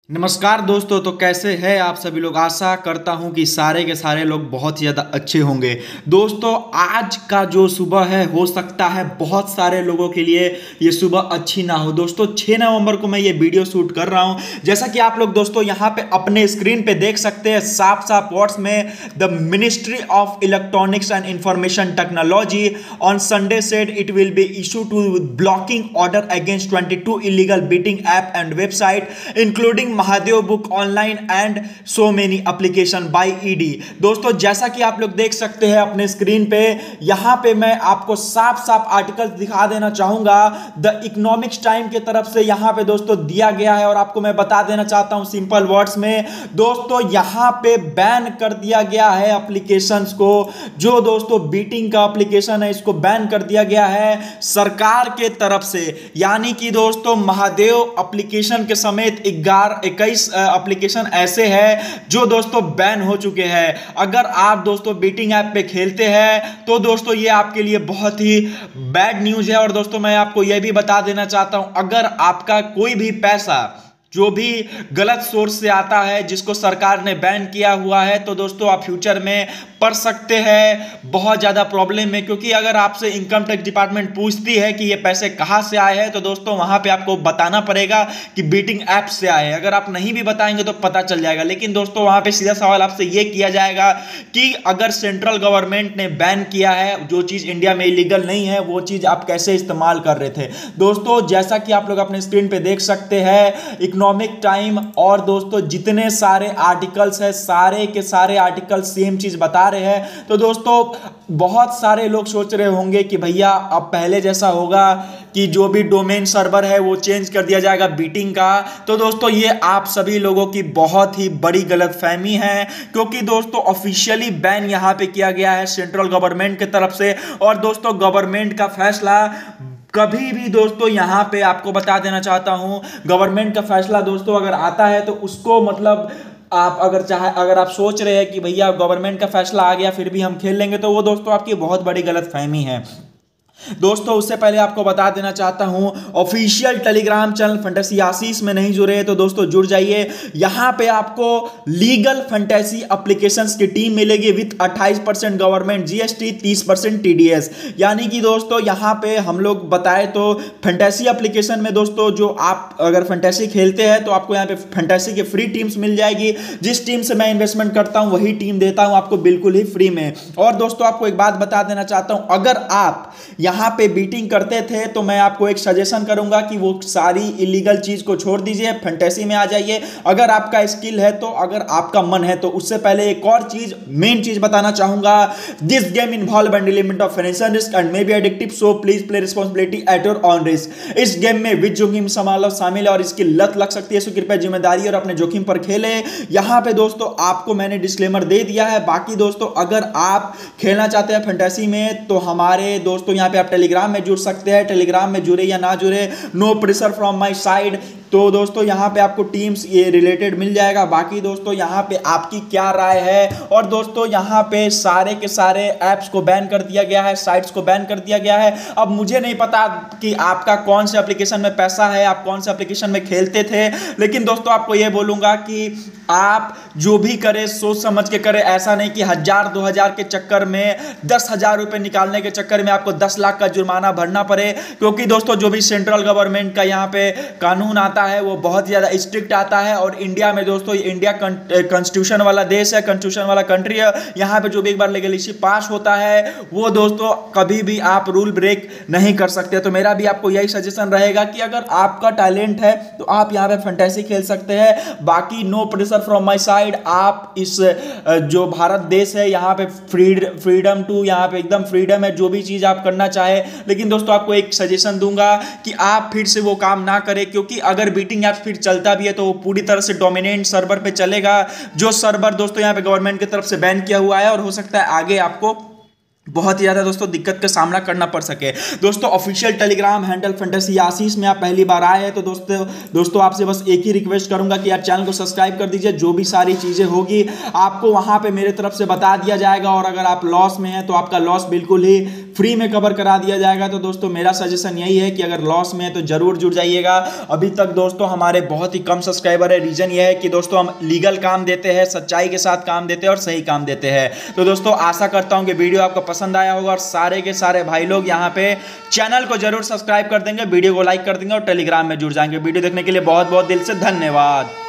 नमस्कार दोस्तों। तो कैसे हैं आप सभी लोग। आशा करता हूं कि सारे के सारे लोग बहुत ही ज़्यादा अच्छे होंगे। दोस्तों आज का जो सुबह है हो सकता है बहुत सारे लोगों के लिए ये सुबह अच्छी ना हो। दोस्तों 6 नवंबर को मैं ये वीडियो शूट कर रहा हूं। जैसा कि आप लोग दोस्तों यहाँ पे अपने स्क्रीन पे देख सकते हैं साफ साफ वर्ड्स में, the ministry of electronics and information technology on Sunday said it will be issue to blocking order against 22 illegal betting app and website including Mahadev book online and so many application by ED. दोस्तों जैसा कि आप लोग देख सकते हैं अपने screen पे, यहां पे मैं आपको साफ साफ आर्टिकल दिखा देना चाहूंगा। द इकोनॉमिक्स टाइम की तरफ से यहां पे दोस्तों दिया गया है और आपको मैं बता देना चाहता हूं सिंपल वर्ड्स में। दोस्तों यहां पे बैन कर दिया गया है एप्लीकेशंस को। जो दोस्तों बीटिंग का एप्लीकेशन है इसको बैन कर दिया गया है सरकार के तरफ से। यानी कि दोस्तों महादेव एप्लीकेशन के समेत 21 एप्लीकेशन ऐसे हैं जो दोस्तों बैन हो चुके हैं। अगर आप दोस्तों बीटिंग ऐप पे खेलते हैं तो दोस्तों ये आपके लिए बहुत ही बैड न्यूज़ है। और दोस्तों मैं आपको यह भी बता देना चाहता हूं, अगर आपका कोई भी पैसा जो भी गलत सोर्स से आता है जिसको सरकार ने बैन किया हुआ है, तो दोस्तों आप फ्यूचर में पड़ सकते हैं बहुत ज़्यादा प्रॉब्लम में। क्योंकि अगर आपसे इनकम टैक्स डिपार्टमेंट पूछती है कि ये पैसे कहाँ से आए हैं, तो दोस्तों वहाँ पे आपको बताना पड़ेगा कि बीटिंग ऐप से आए हैं। अगर आप नहीं भी बताएंगे तो पता चल जाएगा। लेकिन दोस्तों वहाँ पे सीधा सवाल आपसे ये किया जाएगा कि अगर सेंट्रल गवर्नमेंट ने बैन किया है जो चीज़ इंडिया में इलीगल नहीं है, वो चीज़ आप कैसे इस्तेमाल कर रहे थे। दोस्तों जैसा कि आप लोग अपने स्क्रीन पे देख सकते हैं इकोनॉमिक टाइम और दोस्तों जितने सारे आर्टिकल्स हैं सारे के सारे आर्टिकल सेम चीज़ बता रहे हैं। तो दोस्तों बहुत सारे लोग सोच रहे होंगे कि भैया अब पहले जैसा होगा कि जो भी डोमेन सर्वर है वो चेंज कर दिया जाएगा बीटिंग का। तो दोस्तों ये आप सभी लोगों की बहुत ही बड़ी गलतफहमी है। क्योंकि दोस्तों ऑफिशियली बैन यहां पे किया गया है सेंट्रल गवर्नमेंट की तरफ से। और दोस्तों गवर्नमेंट का फैसला कभी भी दोस्तों यहां पे आपको बता देना चाहता हूं, गवर्नमेंट का फैसला दोस्तों अगर आता है तो उसको मतलब आप अगर आप सोच रहे हैं कि भैया गवर्नमेंट का फैसला आ गया फिर भी हम खेल लेंगे, तो वो दोस्तों आपकी बहुत बड़ी गलतफहमी है। दोस्तों उससे पहले आपको बता देना चाहता हूं official Telegram channel fantasy Ashish में नहीं जुड़े हैं तो दोस्तों जुड़ जाइए। यहां पे आपको लीगल फैंटेसी एप्लीकेशंस की टीम मिलेगी विथ 28% गवर्नमेंट जीएसटी 30% टीडीएस। यानी कि दोस्तों यहां पे हम लोग बताए तो फैंटेसी एप्लीकेशन में दोस्तों जो आप अगर फैंटेसी खेलते हैं तो आपको यहां पे फैंटेसी की फ्री टीम्स मिल जाएगी। जिस टीम से मैं इन्वेस्टमेंट करता हूं वही टीम देता हूं आपको बिल्कुल ही फ्री में। और दोस्तों आपको एक बात बता देना चाहता हूं, अगर आप यहां पे बीटिंग करते थे तो मैं आपको एक सजेशन करूंगा कि वो सारी इलीगल चीज को छोड़ दीजिए, फैंटेसी में आ जाइए। अगर आपका स्किल है तो, अगर आपका मन है तो। उससे पहले एक और चीज मेन चीज बताना चाहूंगा, this game involve an element of financial risk and may be addictive, so please play responsibility at your own risk. इस गेम में विद जोखिम शामिल है और इसकी लत लग सकती है, सो कृपया जिम्मेदारी और अपने जोखिम पर खेले। यहां पे दोस्तों आपको मैंने डिस्क्लेमर दे दिया है। बाकी दोस्तों अगर आप खेलना चाहते हैं फैंटेसी में तो हमारे दोस्तों यहां पे आप टेलीग्राम में जुड़ सकते हैं। टेलीग्राम में जुड़े या ना जुड़े, no pressure from my side. तो दोस्तों यहाँ पे आपको टीम्स ये रिलेटेड मिल जाएगा। बाकी दोस्तों यहाँ पे आपकी क्या राय है। और दोस्तों यहाँ पे सारे के सारे ऐप्स को बैन कर दिया गया है, साइट्स को बैन कर दिया गया है। अब मुझे नहीं पता कि आपका कौन से एप्लीकेशन में पैसा है, आप कौन से एप्लीकेशन में खेलते थे। लेकिन दोस्तों आपको ये बोलूँगा कि आप जो भी करें सोच समझ के करें। ऐसा नहीं कि 1000-2000 के चक्कर में 10,000 रुपये निकालने के चक्कर में आपको 10 लाख का जुर्माना भरना पड़े। क्योंकि दोस्तों जो भी सेंट्रल गवर्नमेंट का यहाँ पे कानून आता है वो बहुत ज़्यादा स्ट्रिक्ट आता है। और इंडिया में दोस्तों इंडिया कॉन्स्टिट्यूशन वाला देश है, कॉन्स्टिट्यूशन वाला कंट्री है। यहाँ पे जो भी एक बार लेजिस्लेशन पास होता है वो दोस्तों कभी भी आप रूल ब्रेक नहीं कर सकते। तो मेरा भी आपको यही सजेशन रहेगा कि अगर आपका टैलेंट है तो आप यहाँ पे फैंटेसी खेल सकते हैं। बाकी no pressure from my side. आप इस जो भारत देश है यहाँ पे फ्रीडम टू, यहाँ पे एकदम फ्रीडम है जो भी चीज़ आप करना चाहे। लेकिन दोस्तों आपको एक सजेशन दूंगा कि आप फिर से वो काम ना करें। क्योंकि अगर बीटिंग ऐप फिर चलता भी है तो वो पूरी तरह से डोमिनेंट सर्वर पे चलेगा, जो सर्वर दोस्तों यहाँ पे गवर्नमेंट की तरफ से बैन किया हुआ है। और हो सकता है आगे आपको बहुत ही ज़्यादा दोस्तों दिक्कत का सामना करना पड़ सके। दोस्तों official Telegram handle fantasy Ashish में आप पहली बार आए हैं तो दोस्तों आपसे बस एक ही रिक्वेस्ट करूंगा कि आप चैनल को सब्सक्राइब कर दीजिए। जो भी सारी चीज़ें होगी आपको वहां पे मेरे तरफ से बता दिया जाएगा। और अगर आप लॉस में हैं तो आपका लॉस बिल्कुल ही फ्री में कवर करा दिया जाएगा। तो दोस्तों मेरा सजेशन यही है कि अगर लॉस में है तो जरूर जुड़ जाइएगा। अभी तक दोस्तों हमारे बहुत ही कम सब्सक्राइबर है। रीजन यह है कि दोस्तों हम लीगल काम देते हैं, सच्चाई के साथ काम देते हैं और सही काम देते हैं। तो दोस्तों आशा करता हूं कि वीडियो आपको पसंद आया होगा और सारे के सारे भाई लोग यहां पे चैनल को जरूर सब्सक्राइब कर देंगे, वीडियो को लाइक कर देंगे और टेलीग्राम में जुड़ जाएंगे। वीडियो देखने के लिए बहुत बहुत दिल से धन्यवाद।